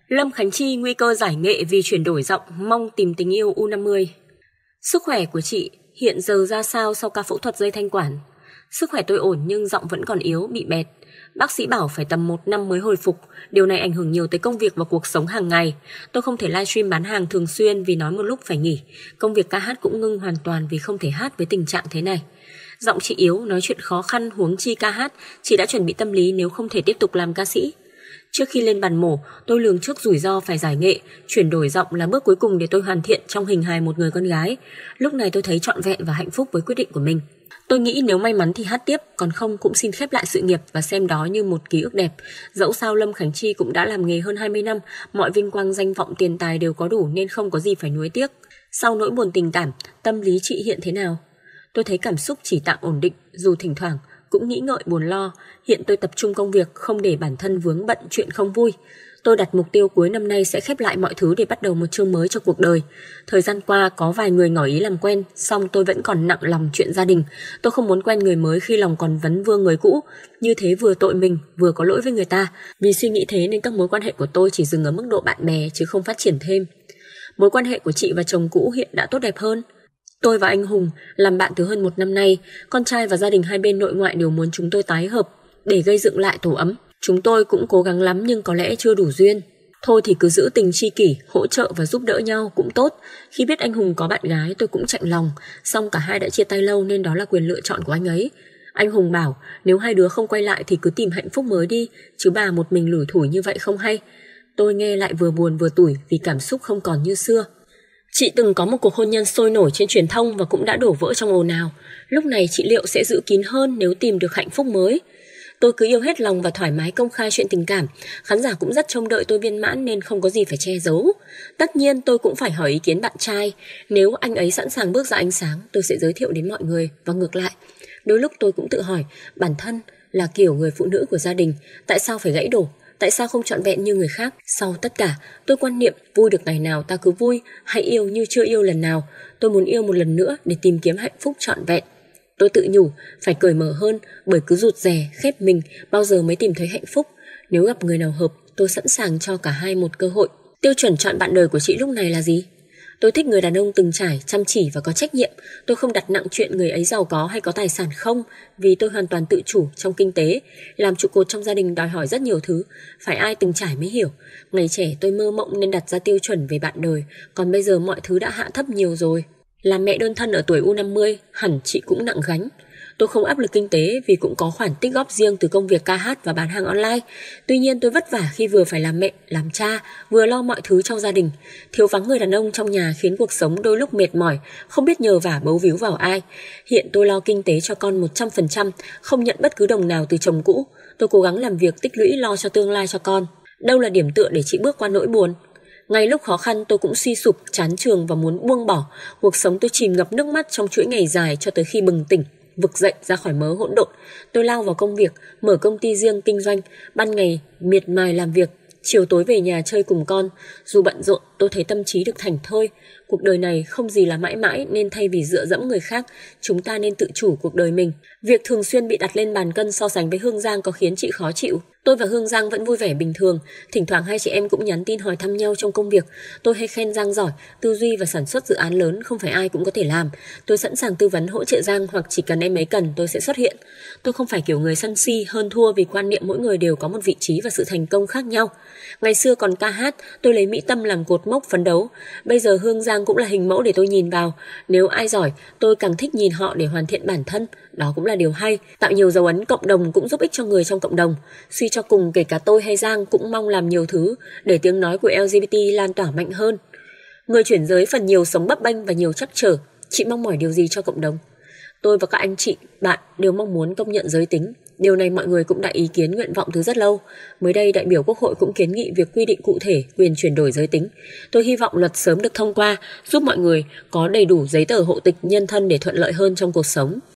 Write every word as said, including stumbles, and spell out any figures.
Lâm Khánh Chi nguy cơ giải nghệ vì chuyển đổi giọng, mong tìm tình yêu u năm mươi. Sức khỏe của chị hiện giờ ra sao sau ca phẫu thuật dây thanh quản? Sức khỏe tôi ổn nhưng giọng vẫn còn yếu, bị bẹt. Bác sĩ bảo phải tầm một năm mới hồi phục. Điều này ảnh hưởng nhiều tới công việc và cuộc sống hàng ngày. Tôi không thể livestream bán hàng thường xuyên vì nói một lúc phải nghỉ. Công việc ca hát cũng ngưng hoàn toàn vì không thể hát với tình trạng thế này. Giọng chị yếu, nói chuyện khó khăn, huống chi ca hát. Chị đã chuẩn bị tâm lý nếu không thể tiếp tục làm ca sĩ. Trước khi lên bàn mổ, tôi lường trước rủi ro phải giải nghệ. Chuyển đổi giọng là bước cuối cùng để tôi hoàn thiện trong hình hài một người con gái. Lúc này tôi thấy trọn vẹn và hạnh phúc với quyết định của mình. Tôi nghĩ nếu may mắn thì hát tiếp, còn không cũng xin khép lại sự nghiệp và xem đó như một ký ức đẹp. Dẫu sao Lâm Khánh Chi cũng đã làm nghề hơn hai mươi năm, mọi vinh quang danh vọng tiền tài đều có đủ nên không có gì phải nuối tiếc. Sau nỗi buồn tình cảm, tâm lý chị hiện thế nào? Tôi thấy cảm xúc chỉ tạm ổn định, dù thỉnh thoảng cũng nghĩ ngợi buồn lo. Hiện tôi tập trung công việc, không để bản thân vướng bận chuyện không vui. Tôi đặt mục tiêu cuối năm nay sẽ khép lại mọi thứ để bắt đầu một chương mới cho cuộc đời. Thời gian qua có vài người ngỏ ý làm quen, song tôi vẫn còn nặng lòng chuyện gia đình. Tôi không muốn quen người mới khi lòng còn vấn vương người cũ. Như thế vừa tội mình, vừa có lỗi với người ta. Vì suy nghĩ thế nên các mối quan hệ của tôi chỉ dừng ở mức độ bạn bè chứ không phát triển thêm. Mối quan hệ của chị và chồng cũ hiện đã tốt đẹp hơn. Tôi và anh Hùng làm bạn từ hơn một năm nay. Con trai và gia đình hai bên nội ngoại đều muốn chúng tôi tái hợp để gây dựng lại tổ ấm. Chúng tôi cũng cố gắng lắm nhưng có lẽ chưa đủ duyên. Thôi thì cứ giữ tình tri kỷ, hỗ trợ và giúp đỡ nhau cũng tốt. Khi biết anh Hùng có bạn gái tôi cũng chạnh lòng. Song cả hai đã chia tay lâu nên đó là quyền lựa chọn của anh ấy. Anh Hùng bảo nếu hai đứa không quay lại thì cứ tìm hạnh phúc mới đi, chứ bà một mình lủi thủi như vậy không hay. Tôi nghe lại vừa buồn vừa tủi vì cảm xúc không còn như xưa. Chị từng có một cuộc hôn nhân sôi nổi trên truyền thông và cũng đã đổ vỡ trong ồn ào. Lúc này chị liệu sẽ giữ kín hơn nếu tìm được hạnh phúc mới? Tôi cứ yêu hết lòng và thoải mái công khai chuyện tình cảm. Khán giả cũng rất trông đợi tôi viên mãn nên không có gì phải che giấu. Tất nhiên tôi cũng phải hỏi ý kiến bạn trai. Nếu anh ấy sẵn sàng bước ra ánh sáng, tôi sẽ giới thiệu đến mọi người và ngược lại. Đôi lúc tôi cũng tự hỏi, bản thân là kiểu người phụ nữ của gia đình, tại sao phải gãy đổ? Tại sao không trọn vẹn như người khác? Sau tất cả, tôi quan niệm vui được ngày nào ta cứ vui, hãy yêu như chưa yêu lần nào. Tôi muốn yêu một lần nữa để tìm kiếm hạnh phúc trọn vẹn. Tôi tự nhủ phải cởi mở hơn, bởi cứ rụt rè, khép mình bao giờ mới tìm thấy hạnh phúc. Nếu gặp người nào hợp, tôi sẵn sàng cho cả hai một cơ hội. Tiêu chuẩn chọn bạn đời của chị lúc này là gì? Tôi thích người đàn ông từng trải, chăm chỉ và có trách nhiệm. Tôi không đặt nặng chuyện người ấy giàu có hay có tài sản không, vì tôi hoàn toàn tự chủ trong kinh tế. Làm trụ cột trong gia đình đòi hỏi rất nhiều thứ, phải ai từng trải mới hiểu. Ngày trẻ tôi mơ mộng nên đặt ra tiêu chuẩn về bạn đời, còn bây giờ mọi thứ đã hạ thấp nhiều rồi. Làm mẹ đơn thân ở tuổi u năm mươi, hẳn chị cũng nặng gánh. Tôi không áp lực kinh tế vì cũng có khoản tích góp riêng từ công việc ca hát và bán hàng online. Tuy nhiên tôi vất vả khi vừa phải làm mẹ, làm cha, vừa lo mọi thứ trong gia đình. Thiếu vắng người đàn ông trong nhà khiến cuộc sống đôi lúc mệt mỏi, không biết nhờ vả bấu víu vào ai. Hiện tôi lo kinh tế cho con một trăm phần trăm, không nhận bất cứ đồng nào từ chồng cũ. Tôi cố gắng làm việc tích lũy lo cho tương lai cho con. Đâu là điểm tựa để chị bước qua nỗi buồn? Ngay lúc khó khăn tôi cũng suy sụp, chán trường và muốn buông bỏ. Cuộc sống tôi chìm ngập nước mắt trong chuỗi ngày dài cho tới khi bừng tỉnh, vực dậy ra khỏi mớ hỗn độn. Tôi lao vào công việc, mở công ty riêng kinh doanh. Ban ngày miệt mài làm việc, chiều tối về nhà chơi cùng con. Dù bận rộn, tôi thấy tâm trí được thảnh thơi. Cuộc đời này không gì là mãi mãi, nên thay vì dựa dẫm người khác, chúng ta nên tự chủ cuộc đời mình. Việc thường xuyên bị đặt lên bàn cân so sánh với Hương Giang có khiến chị khó chịu. Tôi và Hương Giang vẫn vui vẻ bình thường. Thỉnh thoảng hai chị em cũng nhắn tin hỏi thăm nhau trong công việc. Tôi hay khen Giang giỏi, tư duy và sản xuất dự án lớn không phải ai cũng có thể làm. Tôi sẵn sàng tư vấn hỗ trợ Giang, hoặc chỉ cần em ấy cần tôi sẽ xuất hiện. Tôi không phải kiểu người sân si, hơn thua vì quan niệm mỗi người đều có một vị trí và sự thành công khác nhau. Ngày xưa còn ca hát, tôi lấy Mỹ Tâm làm cột mốc phấn đấu. Bây giờ Hương Giang cũng là hình mẫu để tôi nhìn vào. Nếu ai giỏi, tôi càng thích nhìn họ để hoàn thiện bản thân. Đó cũng là điều hay. Tạo nhiều dấu ấn cộng đồng cũng giúp ích cho người trong cộng đồng. Suy cho cùng, kể cả tôi hay Giang cũng mong làm nhiều thứ để tiếng nói của lờ giê bê tê lan tỏa mạnh hơn. Người chuyển giới phần nhiều sống bấp bênh và nhiều trắc trở. Chị mong mỏi điều gì cho cộng đồng? Tôi và các anh chị, bạn đều mong muốn công nhận giới tính. Điều này mọi người cũng đã ý kiến nguyện vọng từ rất lâu. Mới đây đại biểu Quốc hội cũng kiến nghị việc quy định cụ thể quyền chuyển đổi giới tính. Tôi hy vọng luật sớm được thông qua, giúp mọi người có đầy đủ giấy tờ hộ tịch nhân thân để thuận lợi hơn trong cuộc sống.